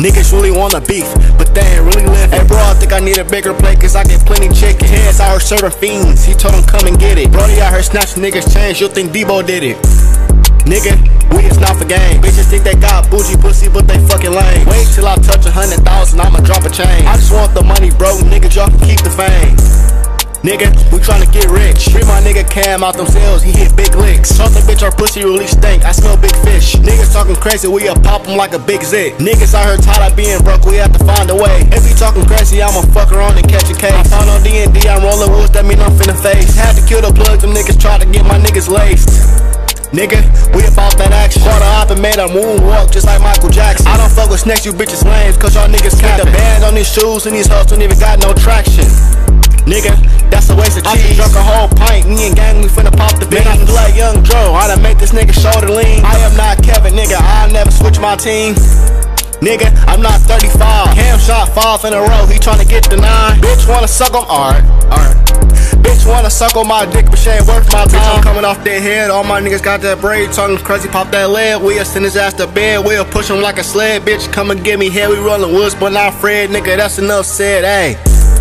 Niggas really wanna beef, but they ain't really living. Hey bro, I think I need a bigger plate cause I get plenty chicken. Ted's out here serving fiends, he told him come and get it. Brody out here snatching niggas change, you'll think Debo did it. Nigga, we is not for game. Bitches think they got bougie pussy, but they fucking lame. Wait till I touch 100,000, I'ma drop a chain. I just want the money, bro, niggas, y'all can keep the fame. Nigga, we tryna get rich. Free my nigga Cam out themselves, he hit big licks. Told the bitch our pussy really stink, I smell big fish. Niggas talking crazy, we pop them like a big zit. Niggas out here tired of being broke, we have to find a way. If he talking crazy, I'ma fuck around and catch a case. I found on D&D, I'm rolling woods, that mean I'm finna face. Had to kill the plug, them niggas try to get my niggas laced. Nigga, we about that action. Bought a hop and made a moonwalk just like Michael Jackson. I don't fuck with snakes, you bitches lames, cause y'all niggas can't. The band on these shoes and these hoes don't even got no traction. Nigga, that's a waste of cheese. I just drunk a whole pint, me and gang, we finna pop the beans. Man, I feel like Young Joe, I done make this nigga shoulder lean. I am not Kevin, nigga, I'll never switch my team. Nigga, I'm not 35. Cam shot 5 in a row, he tryna get the 9. Bitch wanna suck on, alright. Bitch wanna suck on my dick, but she ain't worth my time. Bitch, I'm coming off their head, all my niggas got that braid. Talking crazy, pop that lead. We'll send his ass to bed, we'll push him like a sled. Bitch, come and get me here, we rollin' woods, but not Fred. Nigga, that's enough said, ayy.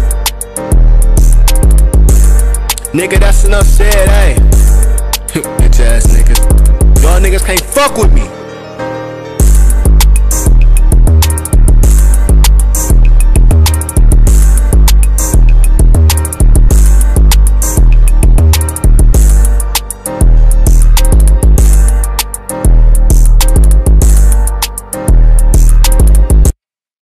Nigga, that's enough said, ayy. Bitch ass niggas. Y'all niggas can't fuck with me.